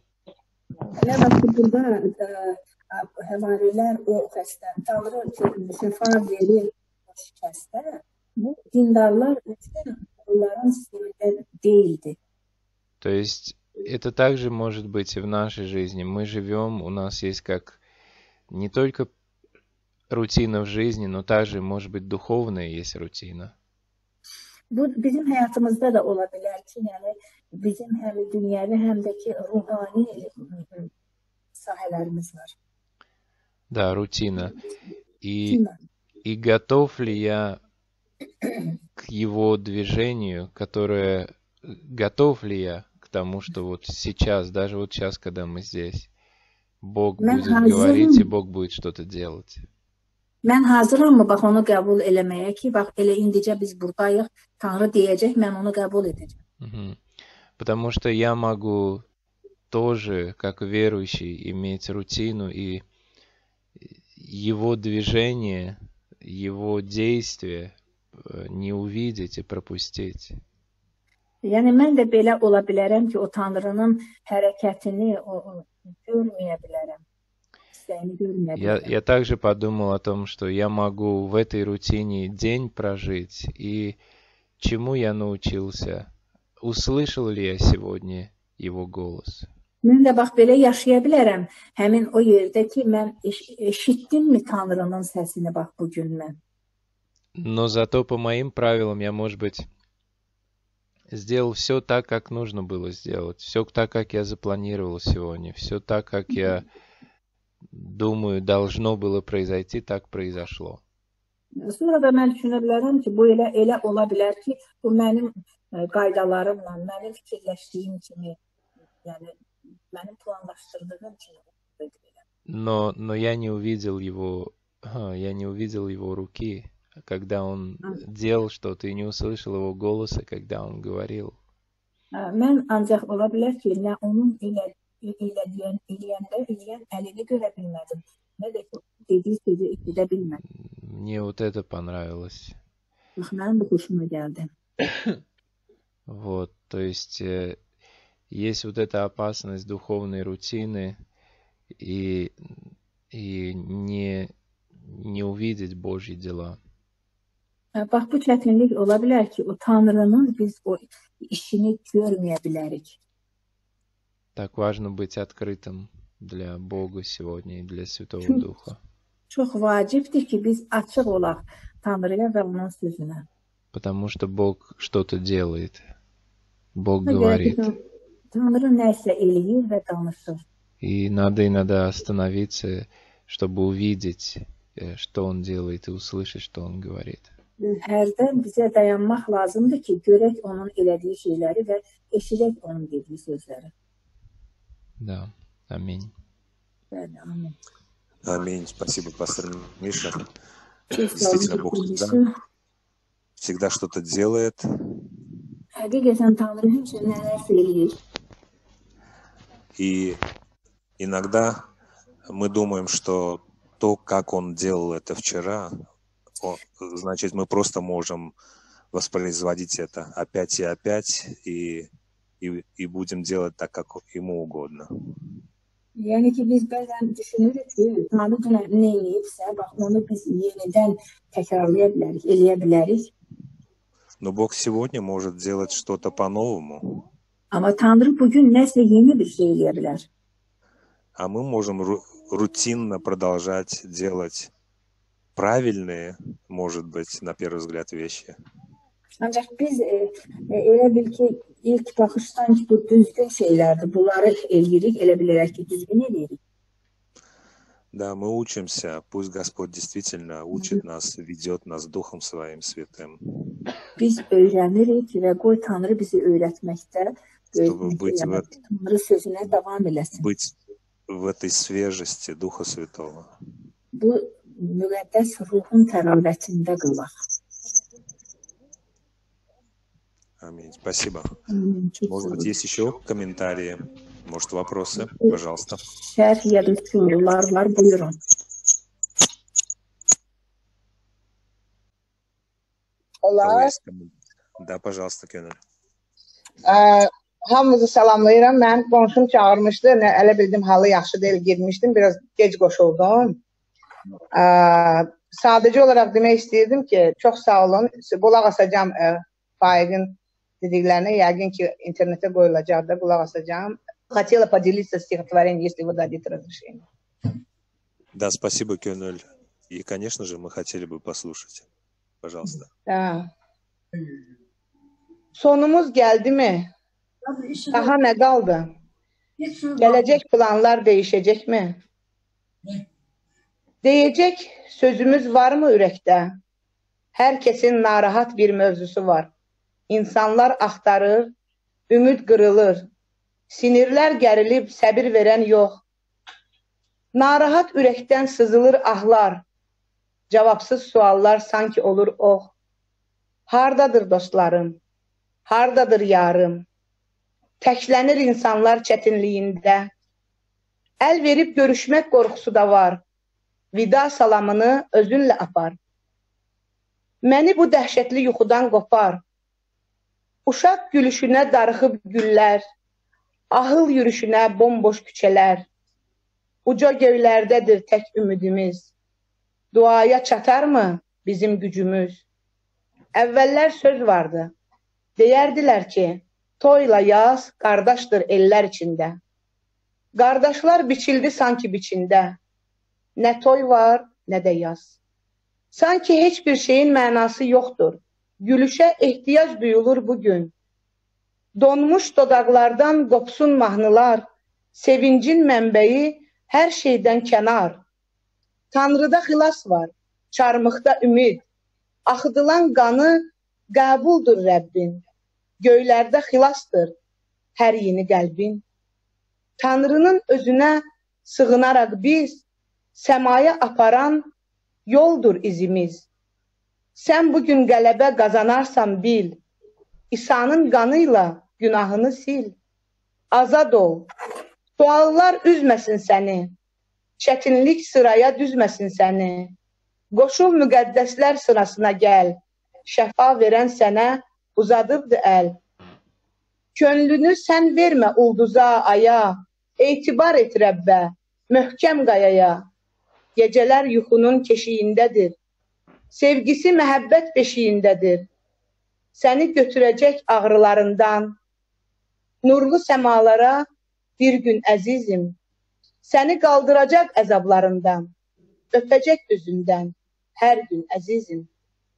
Elə bax ki, burada ə, ə, həvarilər o xəstə, Tanrı şəfa verir o şikəstə, bu dindarlar üçün onların sistemində deyildi. То есть это также может быть и в нашей жизни. Мы живем, у нас есть как не только рутина в жизни, но также, может быть, духовная есть рутина. Bu bizim həyatımızda da ola bilər ki, yəni bizim həm dünyəvi, həm də ki ruhani ə, sahələrimiz var. Да, рутина. И, Değil mi? и готов ли я к его движению, которое... Готов ли я к тому, что вот сейчас, даже вот сейчас, когда мы здесь, Бог Mən будет говорить, и hazırım. Бог будет что-то делать? Mən hazırammı bax onu qəbul eləməyə ki, bax elə indicə biz buradayıq, Tanrı deyəcək, mən onu qəbul edəcəm. Мгм. Потому что я могу тоже, как верующий, иметь рутину и его движение, его действия э, не увидеть и пропустить. Yəni mən də belə ola bilərəm ki, o Tanrının hərəkətini o, o, görməyə bilərəm. İstəyini görməyə Я, bilərəm. я также подумал о том, что я могу в этой рутине день прожить, и чему я научился, услышал ли я сегодня его голос. Mən də bax belə yaşaya bilərəm. Həmin o yerdə ki, mən eş eşitdimmi Tanrının səsini bax bu gün mən. Но зато по моим правилам я, может быть, сделал все так, как нужно было сделать, все так, как я запланировал сегодня, все так, как я думаю, должно было произойти, так произошло. Sonra da mən düşünə bilərəm ki, bu elə elə ola bilər ki, bu mənim ə, qaydalarımla, mənim fikirləşdiyim kimi, yəni mənim planlaşdırdığım kimi oldu belə. Но, но я не увидел его, а, я не увидел его руки, когда он делал что-то, и не услышал его голоса, когда он говорил. Ə, Mən ancaq ola bilər ki, nə onun elə eləyən, eləyəndə eləyən əlini görə bilmədim. Nə də ki, dediyi sözü eşidə bilmədim. Мне вот это понравилось. Bax, mənim bu xoşuma gəldi. Вот, то есть э, есть вот эта опасность духовной рутины и, и не, не увидеть Божьи дела. Bax, bu çətinlik ola bilər ki, o Tanrının biz o işini görməyə bilərik. Так важно быть открытым для Бога сегодня и для Святого Çünki Духа. çox vacibdir ki, biz açıq olaq Tanrıya və onun sözünə. Потому что Бог что-то делает. Бог Buna görə ki, говорит. Tan- Tanrı nəsə eləyir və danışır. И надо иногда остановиться, чтобы увидеть, э, что Он делает, и услышать, что Он говорит. Hərdən bizə dayanmaq lazımdır ki, görək onun elədiyi şeyləri və eşidək onun dediyi sözləri. Да, аминь. Bəli, amin. Аминь. Спасибо, пастор Миша. Çox sağ olun, Действительно, Бог Tanrısı. всегда, всегда что-то делает. Həqiqətən Tanrı həmişə nələrsə eləyir. И иногда мы думаем, что то, как он делал это вчера, о- значит, мы просто можем воспроизводить это опять и опять, и, и, и будем делать так, как ему угодно. Yəni ki, biz bəzən düşünürük ki, Tanrı dünən nə eləyibsə, bax, onu biz yenidən təkrarlaya bilərik, eləyə bilərik. Но Бог сегодня может делать что-то по-новому, Amma Tanrı bugün nəsə yeni bir şey eləyə bilər. а мы можем ру- рутинно продолжать делать правильные, может быть, на первый взгляд, вещи. Ancaq biz e, e, elə bil ki, ilk baxışdan ki, bu düzgün şeylərdir. Bunları eləyirik, elə bilərək ki, düzgün eləyirik. Да, мы учимся, пусть Господь действительно учит нас, ведет нас Духом Своим Святым, Biz öyrənirik və qoy Tanrı bizi öyrətməkdə, чтобы öyrətməkdə, быть в, yəni эт- Tanrı sözünə davam eləsin. быть в этой свежести Духа Святого. Bu müqəddəs ruhun təravətində qalaq. Аминь. Спасибо. Amin. Çox sağ Может быть, olun. есть еще комментарии, может, вопросы? Пожалуйста. Şərh ya da sorular var, buyurun. У кого Olar. есть комментарии? Да, пожалуйста, Кеннель. Ə, hamınızı salamlayıram. Mən qonşum çağırmışdı. Nə, elə bildim halı yaxşı deyil, girmişdim. Biraz gec qoşuldum. Ə, sadəcə olaraq demək istəyirdim ki, çox sağ olun. Qulaq asacağım ə, Faiqin dediklərinə. Yəqin ki, internetə qoyulacaq da qulaq asacağım. Хотела поделиться стихотворением, если вы дадите разрешение. Да, спасибо, Кеннель. И, конечно же, мы хотели бы послушать. Пожалуйста. Hə. Sonumuz gəldi mi? Daha nə qaldı? Gələcək planlar dəyişəcəkmi? Deyəcək sözümüz varmı ürəkdə? Hər kəsin narahat bir mövzusu var. İnsanlar axtarır, ümid qırılır. Sinirlər gərilib, səbir verən yox. Narahat ürəkdən sızılır ahlar. Cavabsız suallar sanki olur ox. Hardadır dostlarım? Hardadır yarım? Təklənir insanlar çətinliyində. Əl verib görüşmək qorxusu da var. Vida salamını özünlə apar. Məni bu dəhşətli yuxudan qopar. Uşaq gülüşünə darıxıb güllər. Ahıl yürüşünə bomboş küçələr. Uca göylərdədir tək ümidimiz. Duaya çatarmı bizim gücümüz? Əvvəllər söz vardı. Deyərdilər ki, toyla yaz qardaşdır ellər içində. Qardaşlar biçildi sanki biçində. Nə toy var, nə də yaz. Sanki heç bir şeyin mənası yoxdur. Gülüşə ehtiyac duyulur bugün. Donmuş dodaqlardan qopsun mahnılar. Sevincin mənbəyi hər şeydən kənar. Tanrıda xilas var, çarmıqda ümid. Axıdılan qanı qəbuldur Rəbbin. Göylərdə xilasdır hər yeni qəlbin. Tanrının özünə sığınaraq biz, səmaya aparan yoldur izimiz. Sən bugün qələbə qazanarsan bil, İsa'nın qanıyla günahını sil. Azad ol, suallar üzməsin səni, çətinlik sıraya düzməsin səni. Qoşul müqəddəslər sırasına gəl, şəfa verən sənə uzadıbdı əl. Könlünü sən vermə ulduza, aya, etibar et Rəbbə, möhkəm qayaya. Geceler yuxunun keşiyindedir. Sevgisi məhəbbət beşiyindedir. Seni götürecek ağrılarından, nurlu semalara bir gün əzizim. Seni kaldıracak əzablarından, öpecek üzünden her gün əzizim.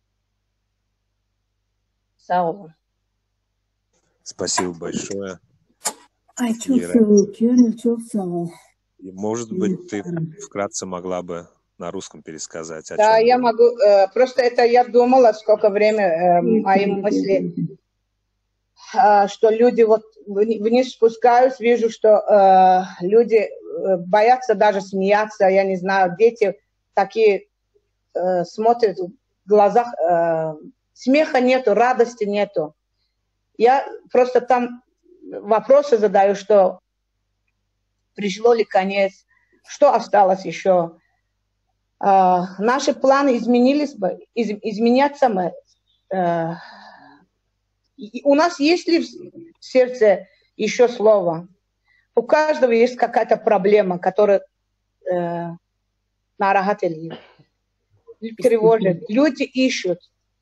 Sağ olun. Спасибо большое. Ay çok sağ ol, Gönül, çok sağ ol. И, может быть, ты вкратце могла бы на русском пересказать, о Да, чем я было. могу, э, просто это я думала, сколько времени э, мои мысли, э, что люди вот вни- вниз спускаюсь, вижу, что э, люди э, боятся даже смеяться, я не знаю, дети такие э, смотрят, в глазах э, смеха нету, радости нету. Я просто там вопросы задаю, что пришло ли конец, что осталось еще. Uh, наши планы изменились бы, из, изменятся мы. Uh, у нас есть ли в сердце еще слово? У каждого есть какая-то проблема, которая uh, нарахат эльет, тревожит. Люди ищут.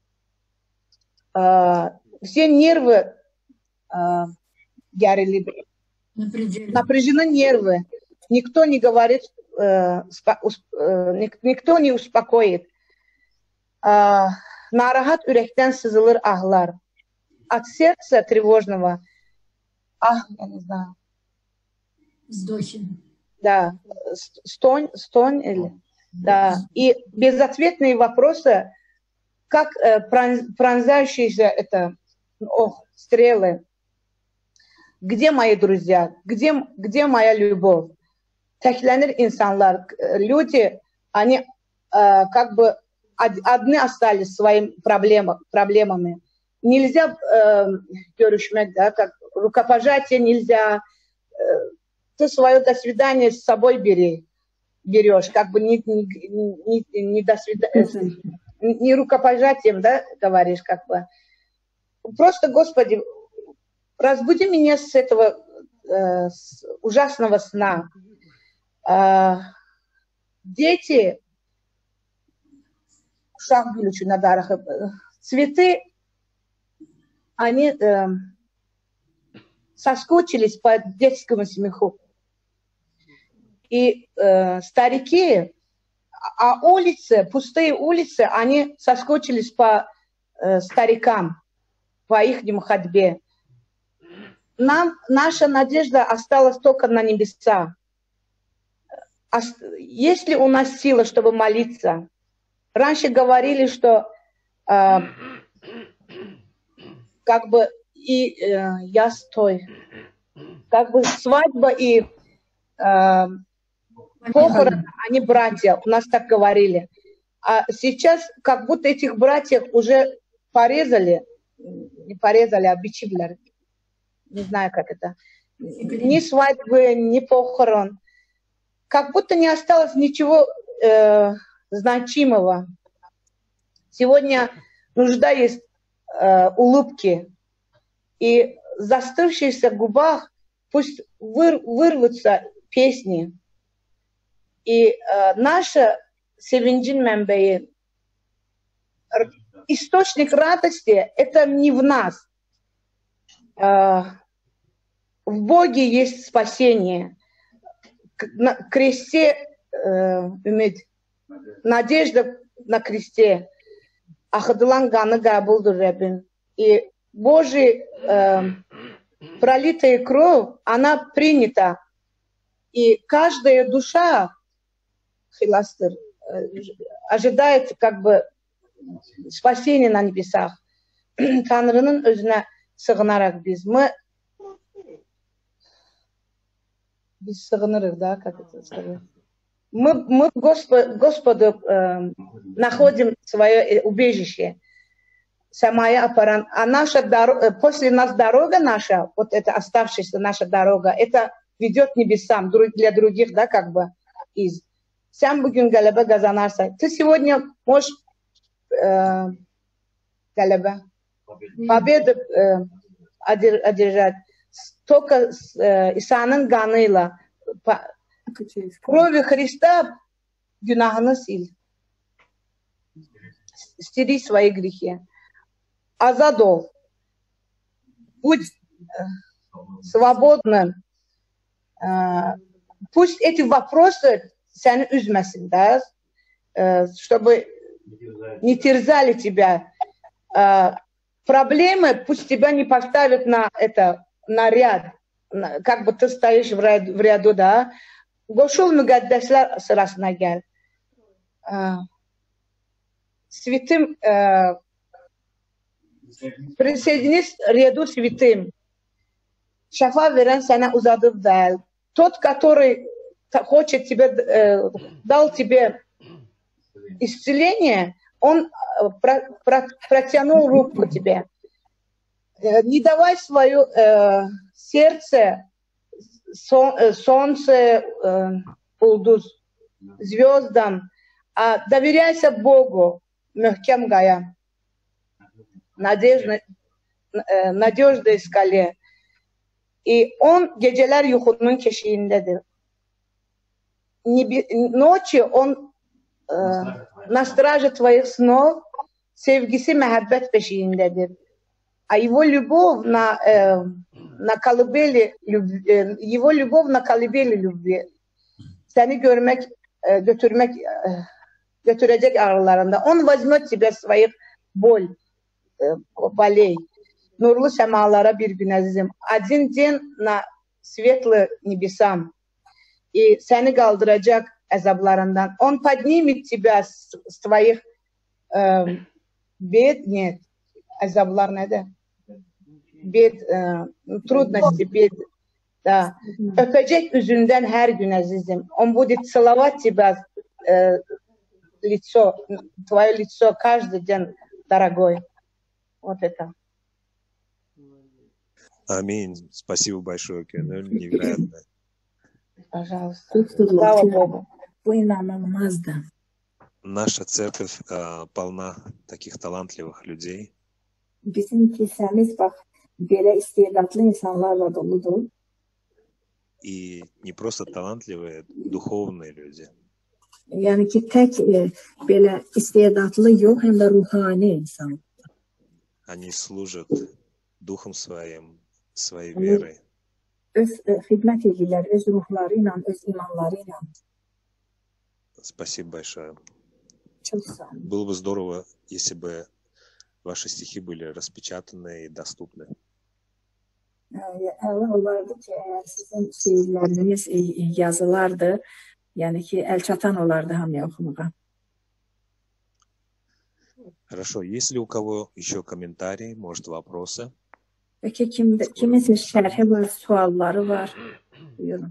Uh, все нервы uh, напряжены нервы. Никто не говорит, никто не успокоит. Нарахат ürəkdən сызылır ahlar. От сердца тревожного, ах, я не знаю. Вздохи. Да, стонь, стонь или, да. И безответные вопросы, как пронзающиеся это, ох, стрелы. Где мои друзья? Где, где моя любовь? Teklənir insanlar, люди, они э, как бы одни остались своими проблема, проблемами. Нельзя э, görüşmek, да, как рукопожатие нельзя. Э, ты свое до свидания с собой бери, берешь, как бы не, не, не, не до свидания, не рукопожатием, да, говоришь, как бы. Просто, Господи, разбуди меня с этого э, с ужасного сна. Uh, дети, цветы, они uh, соскучились по детскому смеху. И uh, старики, а улицы, пустые улицы, они соскучились по uh, старикам, по их ходьбе. Нам наша надежда осталась только на небеса. Есть ли у нас сила, чтобы молиться? Раньше говорили, что э, как бы и э, я стой, как бы свадьба и э, похорон, они братья, у нас так говорили. А сейчас как будто этих братьев уже порезали, не порезали, а бичивали. Не знаю, как это. Ни свадьбы, ни похорон. Как будто не осталось ничего э, значимого. Сегодня нужда есть э, улыбки. И в застывшихся губах пусть выр, вырвутся песни. И э, наша sevincin mənbəyi, источник радости, это не в нас. Э, в Боге есть спасение. На кресте э, ümid, надежда на кресте. Ахыдылан ганы qəbuldur Рәббин. И Божий э, пролитая кровь, она принята. И каждая душа хиластыр, э, ожидает как бы спасения на небесах. Tanrı'nın özüne sığınarak biz. Мы Biz согнырых, да, как это сказать? Мы, мы Господ, Господу э, находим свое убежище, самая аппаран. А наша дорога, после нас дорога наша, вот эта оставшаяся наша дорога, это ведет к небесам для других, да, как бы из. Сам bugün галаба казанарса. Ты сегодня можешь э, галаба, победу э, одержать. Только с э, Исаның канıyla, крови Христа günahını sil. Стери свои грехи. Азад ol. Будь свободным. Пусть эти вопросы сами üzmesin, да, чтобы не терзали тебя. Проблемы пусть тебя не поставят на это, на ряд. Как бы ты стоишь в ряду, в ряду, да. Koşul müqəddəslər sırasına gəl. Святым, присоединись к ряду святым. Şəfa verən sənə uzadıb və тот, который хочет тебе, дал тебе исцеление, он протянул руку тебе. Не давай свое сердце солнце, улдуз, звездам, а доверяйся Богу, мягким гая, надежной скале. И он geceler yuxunun keşiğindedir. Ночью он на страже твоих снов, sevgisi мəhəbbət beşiğindedir. А его любовь на, э, на колыбели, э, его любовь на колыбели любви. Seni görmek, e, götürmek, e, götürecek aralarında. Он возьмет тебя своих боль, e, болей. Nurlu semalara bir gün azizim. Один день на светлые небесам. И seni kaldıracak azaplarından. Он поднимет тебя с, с твоих э, бед, нет, azaplar ne de? Bed, e, трудности, bed. Да. Öpecek yüzünden her gün azizim. Он будет целовать тебя э, лицо, твое лицо каждый день, дорогой. Вот это. Аминь. Спасибо большое, Кенель. Невероятно. Пожалуйста. Слава Богу. Наша церковь э, полна таких талантливых людей. Bizim kilisemiz bak böyle istedadlı insanlarla doludur. И не просто талантливые, духовные люди. Yani ki tek e, böyle istedadlı yok, hem de ruhani insan. Они служат духом своим, своей верой. Öz e, hizmet edirlər, öz ruhlarıyla, öz imanlarıyla. Спасибо большое. Çok sağ olun. Было бы здорово, если бы ваши стихи были распечатаны и доступны. Əla olardı ki, eğer sizin şiirleriniz yazılardı, yani ki el çatan olardı hamıya oxumağa. Хорошо. Есть ли у кого еще комментарии, может, вопросы? Peki kimde, kiminse şərhi var, sualları var. Buyurun.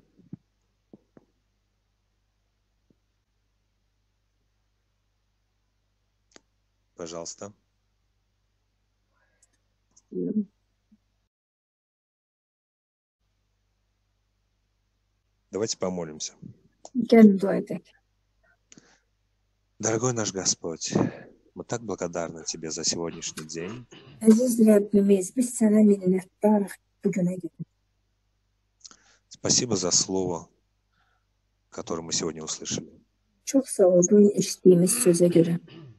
Пожалуйста. Buyurun. Давайте помолимся. Gelin dua edək. Дорогой наш Господь, мы так благодарны Тебе за сегодняшний день. Əziz Rəbbimiz, biz sənə minnətdarıq bu günə görə. Спасибо за слово, которое мы сегодня услышали. Çox sağ ol bu eşitdiyimiz sözə görə.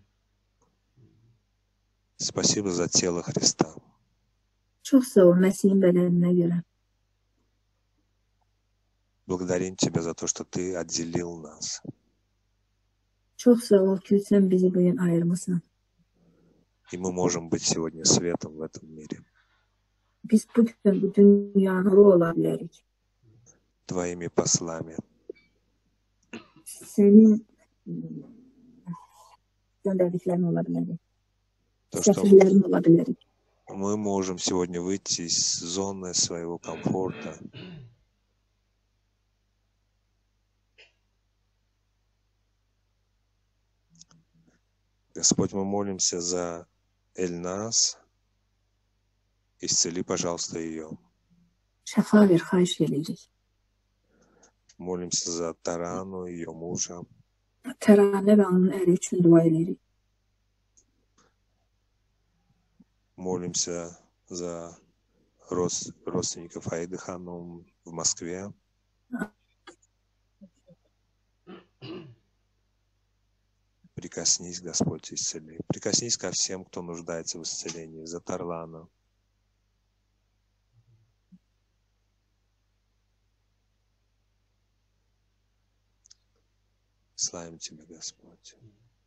Спасибо за тело Христа. Çox sağ ol Məsihin bədəninə görə. Благодарим Тебя за то, что Ты отделил нас. Çox sağ ol ki, sən bizi bu gün ayırmısan. И мы можем быть сегодня светом в этом мире. Biz bu gün bu dünya nuru ola bilərik. Твоими послами. Sənin göndərdiklərin ola bilərik. То, что Səfirlərin ola bilərik. мы можем сегодня выйти из зоны своего комфорта. Господь, мы молимся за Эльназ. Исцели, пожалуйста, ее. Şəfa ver, xahiş edirik. Молимся за Тарану, ее мужа. Təranə və onun əri üçün dua edirik. Молимся за род- родственников Аиды Ханум в Москве. Прикоснись, Господь, исцели. Прикоснись ко всем, кто нуждается в исцелении. За Тарлана. Славим Тебя, Господь.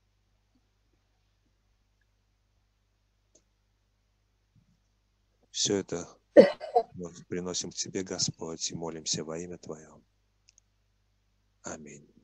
Все это мы приносим к Тебе, Господь, и молимся во имя Твое. Аминь.